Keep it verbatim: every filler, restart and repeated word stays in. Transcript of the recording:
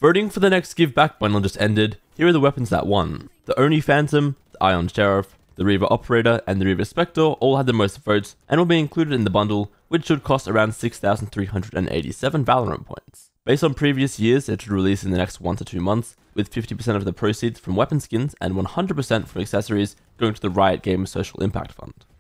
Voting for the next Give Back bundle just ended. Here are the weapons that won. The Oni Phantom, the Ion Sheriff, the Reaver Operator, and the Reaver Spectre all had the most votes and will be included in the bundle, which should cost around six thousand three hundred eighty-seven Valorant points. Based on previous years, it should release in the next one to two months, with fifty percent of the proceeds from weapon skins and one hundred percent from accessories going to the Riot Games Social Impact Fund.